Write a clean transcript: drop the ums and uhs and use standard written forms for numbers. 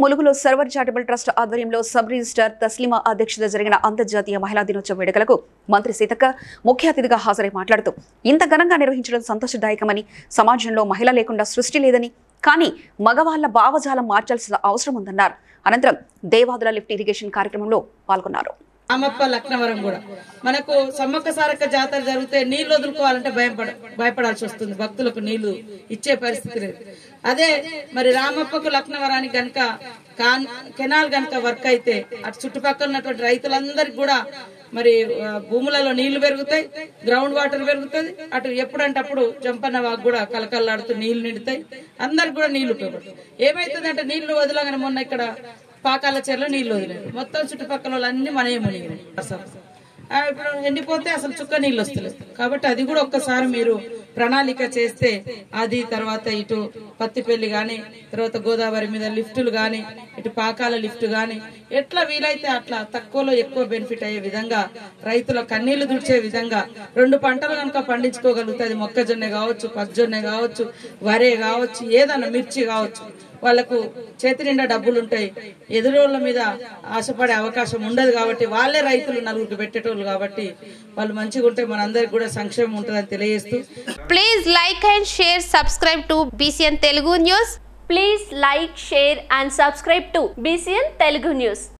ములుగులో server charitable trust ఆధ్వర్యంలో sub registrar Taslima అధ్యక్షత జరిగిన అంతర్జాతీయ మహిళా దినోత్సవ వేడుకలకు మంత్రి సీతక్క ముఖ్య అతిథిగా హాజరై మాట్లాడుతూ ఇంత ఘనంగా నిర్వహించడం సంతోషదాయకమని, సమాజంలో మహిళ లేకుండా సృష్టి లేదని, కానీ మగవాళ్ల భావజాలం మార్చాల్సిన అవసరం ఉందన్నారు. అనంతరం దేవాదుల లిఫ్ట్ ఇరిగేషన్ కార్యక్రమంలో పాల్గొన్నారు. రామప్ప లక్నవరం కూడా మనకు సమ్మక్క సారక్క జాతర జరిగితే నీళ్లు వదులుకోవాలంటే భయపడాల్సి వస్తుంది. భక్తులకు నీళ్లు ఇచ్చే పరిస్థితి లేదు. అదే మరి రామప్పకు లక్నవరానికి గనక కెనాల్ గనక వర్క్ అయితే అటు చుట్టుపక్కల ఉన్నటువంటి రైతులందరికీ కూడా మరి భూములలో నీళ్లు పెరుగుతాయి, గ్రౌండ్ వాటర్ పెరుగుతుంది. అటు ఎప్పుడంటే అప్పుడు జంపన్న వాకు కూడా కలకల్లాడుతూ నీళ్లు నిండుతాయి, అందరికి కూడా నీళ్లు ఉపయోగపడతాయి. ఏమైతుందంటే నీళ్లు వదలగానే మొన్న ఇక్కడ పాకాల చెరలో నీళ్లు వదిలేదు, మొత్తం చుట్టుపక్కల వాళ్ళన్నీ మనమే మునిగినాయి. ఇప్పుడు ఎండిపోతే అసలు చుక్క నీళ్ళు వస్తలేదు. కాబట్టి అది కూడా ఒక్కసారి మీరు ప్రణాళిక చేస్తే అది తర్వాత ఇటు పత్తిపల్లి గాని, తర్వాత గోదావరి మీద లిఫ్టులు గాని, ఇటు పాకాల లిఫ్ట్ గాని, ఎట్లా వీలైతే అట్లా తక్కువలో ఎక్కువ బెనిఫిట్ అయ్యే విధంగా రైతుల కన్నీళ్లు దుడిచే విధంగా 2 పంటలు కనుక పండించుకోగలుగుతుంది. మొక్కజొన్న కావచ్చు, పచ్చజొన్న కావచ్చు, వరే కావచ్చు, ఏదన్నా మిర్చి కావచ్చు, వాళ్లకు చేతి నిండా డబ్బులు ఉంటాయి. ఎదురోళ్ళ మీద ఆశపడే అవకాశం ఉండదు. కాబట్టి వాళ్ళే రైతులు నలుగురికి పెట్టేటోళ్ళు కాబట్టి వాళ్ళు మంచిగా ఉంటే మనందరికి కూడా సంక్షేమం ఉంటుందని తెలియజేస్తూ, please like and share, subscribe to BCN Telugu News. Please like, share and subscribe to BCN Telugu News.